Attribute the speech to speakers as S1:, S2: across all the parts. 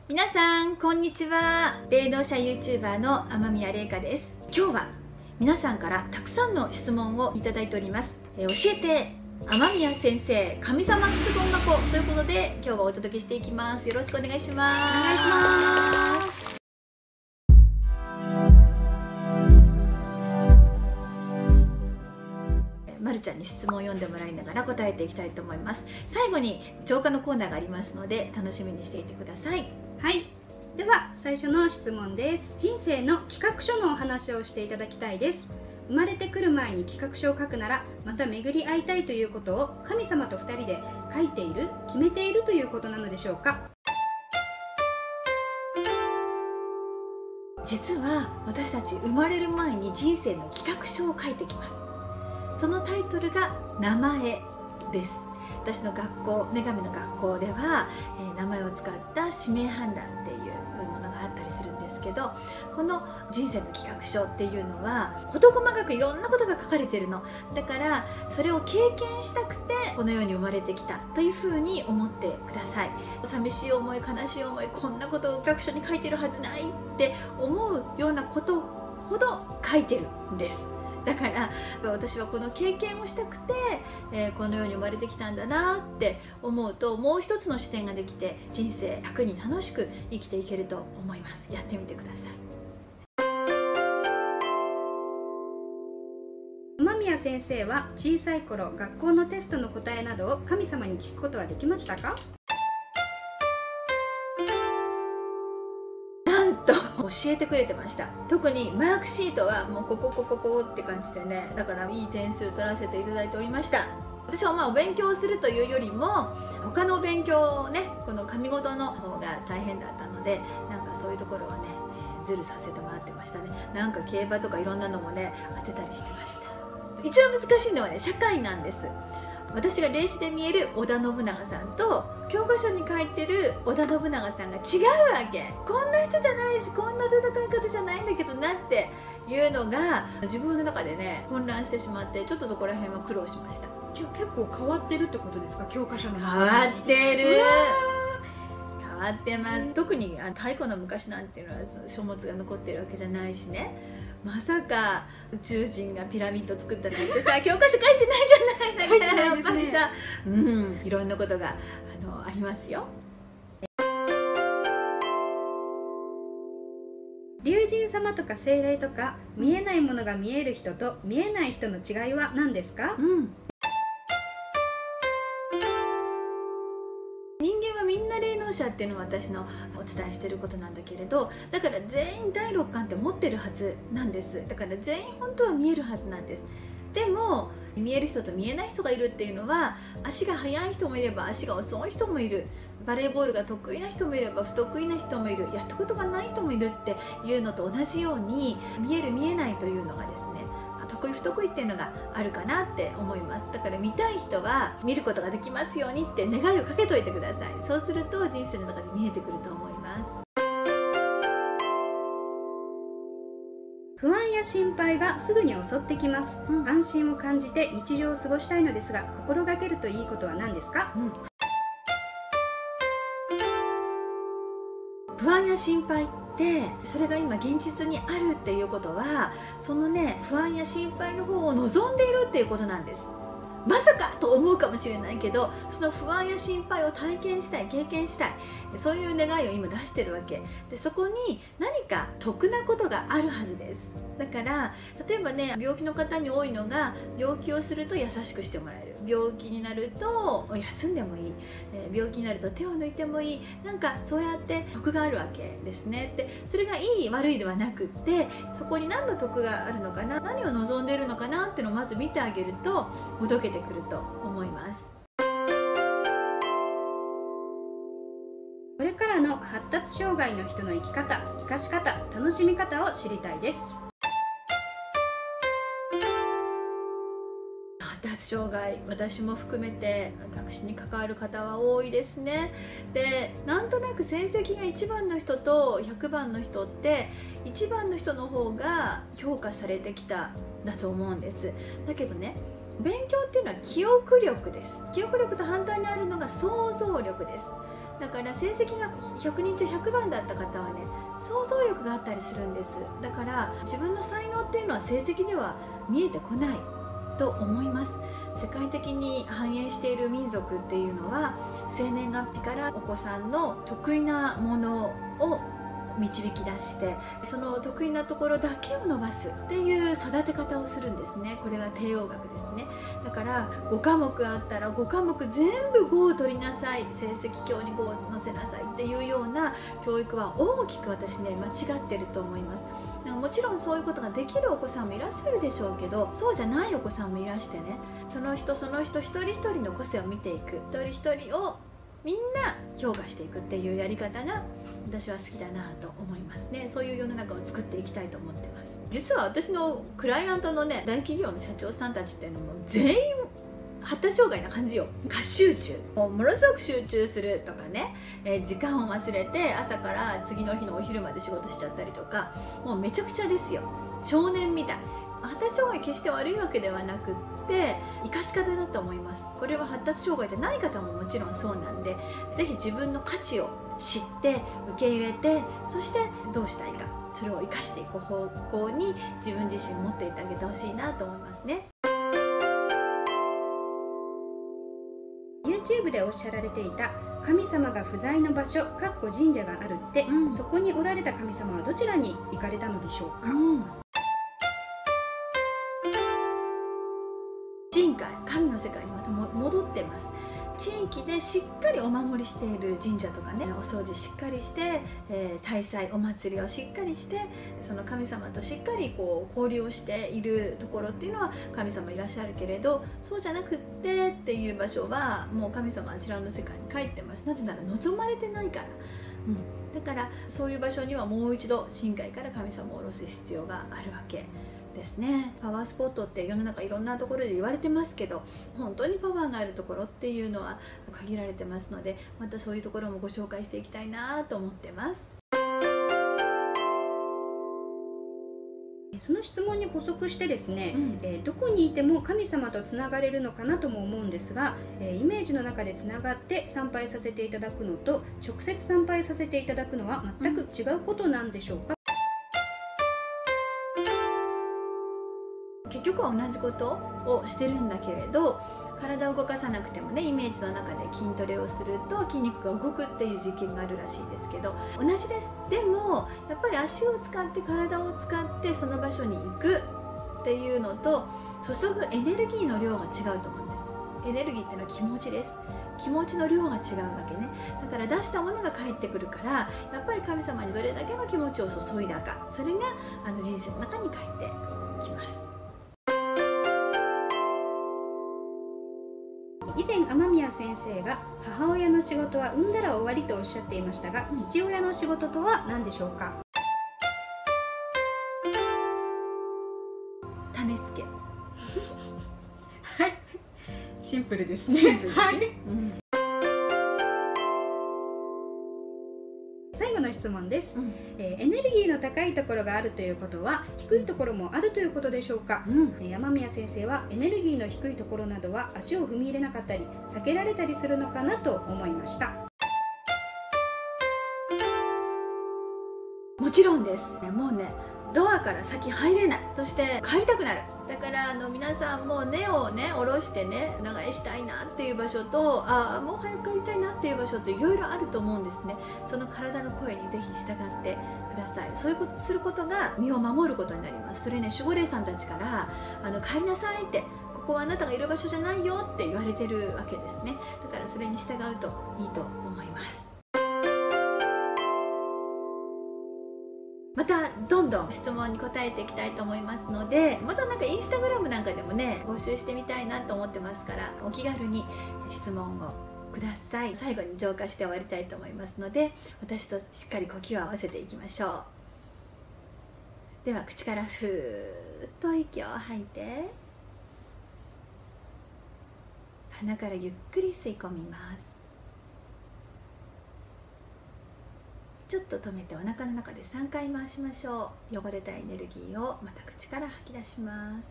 S1: 皆さんこんにちは。霊能者 YouTuber の雨宮玲香です。今日は皆さんからたくさんの質問をいただいております。教えて雨宮先生神様質問箱ということで今日はお届けしていきます。よろしくお願いします。
S2: お願いします。
S1: まるちゃんに質問を読んでもらいながら答えていきたいと思います。最後に浄化のコーナーがありますので楽しみにしていてください。
S2: はい、では最初の質問です。人生の企画書のお話をしていただきたいです。生まれてくる前に企画書を書くならまた巡り会いたいということを神様と2人で書いている、決めているということなのでしょうか。
S1: 実は私たち生まれる前に人生の企画書を書いてきます。そのタイトルが名前です。私の学校、女神の学校では、名前を使った指名判断っていうものがあったりするんですけど、この人生の企画書っていうのは事細かくいろんなことが書かれてるのだから、それを経験したくてこの世に生まれてきたというふうに思ってください。寂しい思い、悲しい思い、こんなことを企画書に書いてるはずないって思うようなことほど書いてるんです。だから私はこの経験をしたくて、この世に生まれてきたんだなって思うと、もう一つの視点ができて人生楽に楽しく生きていけると思います。やってみてください。
S2: 雨宮先生は小さい頃、学校のテストの答えなどを神様に聞くことはできましたか？
S1: 教えてくれてました。特にマークシートはもうここって感じでね、だからいい点数取らせていただいておりました。私はお勉強をするというよりも他の勉強をね、この神事の方が大変だったので、なんかそういうところはね、ズルさせてもらってましたね。なんか競馬とかいろんなのもね当てたりしてました。一番難しいのはね、社会なんです。私が霊視で見える織田信長さんと教科書に書いてる織田信長さんが違うわけ。こんな人じゃないし、こんな戦い方じゃないんだけどなっていうのが自分の中でね混乱してしまって、ちょっとそこら辺は苦労しました。
S2: 結構変わってるってことですか？教科書の
S1: 変わってる、変わってます。特に太古の昔なんていうのは書物が残ってるわけじゃないしね。まさか宇宙人がピラミッド作ったなんてさ教科書書いてないじゃない。だからやっぱりさ、いろんなことがありますよ。
S2: 龍神様とか精霊とか、見えないものが見える人と見えない人の違いは何ですか？
S1: 人間はみんな霊能者っていうのは私のお伝えしてることなんだけれど、だから全員第六感って持ってるはずなんです。だから全員本当は見えるはずなんです。でも見える人と見えない人がいるっていうのは、足が速い人もいれば足が遅い人もいる、バレーボールが得意な人もいれば不得意な人もいる、やったことがない人もいるっていうのと同じように、見える見えないというのがですね、得意不得意っていうのがあるかなって思います。だから見たい人は見ることができますようにって願いをかけといてください。そうすると人生の中で見えてくると思います。
S2: 不安や心配がすぐに襲ってきます。安心を感じて日常を過ごしたいのですが、心がけるといいことは何ですか？
S1: 不安や心配ってそれが今現実にあるっていうことは、そのね不安や心配の方を望んでいるっていうことなんです。まさかと思うかもしれないけど、その不安や心配を体験したい、経験したい、そういう願いを今出してるわけで、そこに何か得なことがあるはずです。だから例えばね、病気の方に多いのが、病気をすると優しくしてもらえる、病気になると休んでもいい、病気になると手を抜いてもいい、なんかそうやって得があるわけですね。でそれがいい悪いではなくって、そこに何の得があるのかな、何を望んでいるのかなっていうのをまず見てあげるとほどけてくると思います。
S2: これからの発達障害の人の生き方、生かし方、楽しみ方を知りたいです。
S1: 発達障害、私も含めて私に関わる方は多いですね。でなんとなく成績が1番の人と100番の人って1番の人の方が評価されてきたんだと思うんです。だけどね、勉強っていうのは記憶力です。記憶力と反対にあるのが想像力です。 だから成績が100人中100番だった方はね、想像力があったりするんです。だから自分の才能っていうのは成績では見えてこないと思います。世界的に繁栄している民族っていうのは、生年月日からお子さんの得意なものを導き出して、その得意なところだけを伸ばすっていう育て方をするんですね。これが帝王学ですね。だから5科目あったら5科目全部5を取りなさい、成績表に5を載せなさいっていうような教育は大きく私ね、間違ってると思います。もちろんそういうことができるお子さんもいらっしゃるでしょうけど、そうじゃないお子さんもいらしてね、その人その人一人一人の個性を見ていく、一人一人をみんな評価していくっていうやり方が私は好きだなと思いますね。そういう世の中を作っていきたいと思ってます。実は私のクライアントのね、大企業の社長さんたちっていうのも全員発達障害な感じよ。過集中、ものすごく集中するとかね、時間を忘れて朝から次の日のお昼まで仕事しちゃったりとか、もうめちゃくちゃですよ。少年みたい。発達障害決して悪いわけではなくって、生かし方だと思います。これは発達障害じゃない方ももちろんそうなんで、ぜひ自分の価値を知って受け入れて、そしてどうしたいか、それを生かしていく方向に自分自身持っていってあげてほしいなと思いますね。
S2: YouTube でおっしゃられていた神様が不在の場所神社があるって、そこにおられた神様はどちらに行かれたのでしょうか。
S1: 人界、神の世界にまた戻ってます。地域でしっかりお守りしている神社とかね、お掃除しっかりして、大祭お祭りをしっかりして、その神様としっかりこう交流をしているところっていうのは神様いらっしゃるけれど、そうじゃなくってっていう場所はもう神様あちらの世界に帰ってます。なぜなら望まれてないから、だからそういう場所にはもう一度深海から神様を下ろす必要があるわけですね。パワースポットって世の中いろんなところで言われてますけど、本当にパワーがあるところっていうのは限られてますので、またそういうところもご紹介していきたいなと思ってます。
S2: その質問に補足してですね、どこにいても神様とつながれるのかなとも思うんですが、イメージの中でつながって参拝させていただくのと直接参拝させていただくのは全く違うことなんでしょうか。
S1: 結局は同じことをしてるんだけれど、体を動かさなくてもね、イメージの中で筋トレをすると筋肉が動くっていう実験があるらしいですけど、同じです。でもやっぱり足を使って体を使ってその場所に行くっていうのと、注ぐエネルギーの量が違うと思うんです。エネルギーっていうのは気持ちです。気持ちの量が違うわけね。だから出したものが返ってくるから、やっぱり神様にどれだけの気持ちを注いだか、それが人生の中に返ってきます。
S2: 以前雨宮先生が母親の仕事は産んだら終わりとおっしゃっていましたが、父親の仕事とは何でしょうか。
S1: 種付け
S2: はい、シンプルですね。はい、最後の質問です。エネルギーの高いところがあるということは低いところもあるということでしょうか。山宮先生はエネルギーの低いところなどは足を踏み入れなかったり避けられたりするのかなと思いました。
S1: もちろんです。もうね、ドアから先入れない。そして帰りたくなる。だから皆さんも根をね下ろしてね、長居したいなっていう場所と、もう早く帰りたいなっていう場所といろいろあると思うんですね。その体の声にぜひ従ってください。そういうことすることが身を守ることになります。それね、守護霊さんたちから帰りなさいって、ここはあなたがいる場所じゃないよって言われてるわけですね。だからそれに従うといいと思います。またどんどん質問に答えていきたいと思いますので、またインスタグラムなんかでもね募集してみたいなと思ってますから、お気軽に質問をください。最後に浄化して終わりたいと思いますので、私としっかり呼吸を合わせていきましょう。では口からふーっと息を吐いて、鼻からゆっくり吸い込みます。ちょっと止めてお腹の中で3回回しましょう。汚れたエネルギーをまた口から吐き出します。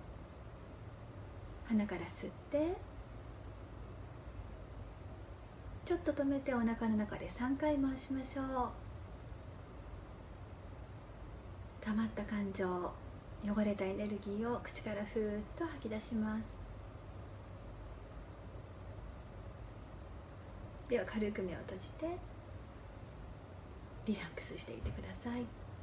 S1: 鼻から吸って、 ちょっと止めてお腹の中で3回回しましょう。溜まった感情、汚れたエネルギーを口からふーっと吐き出します。では軽く目を閉じてリラックスしていてください。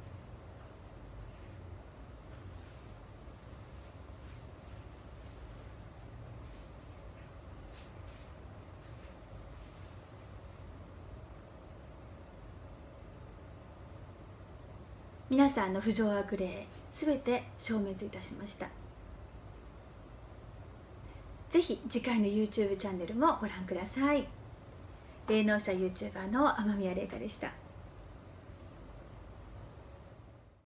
S1: 皆さんの不浄悪霊すべて消滅いたしました。ぜひ次回の YouTube チャンネルもご覧ください。霊能者 YouTuber の雨宮麗香でした。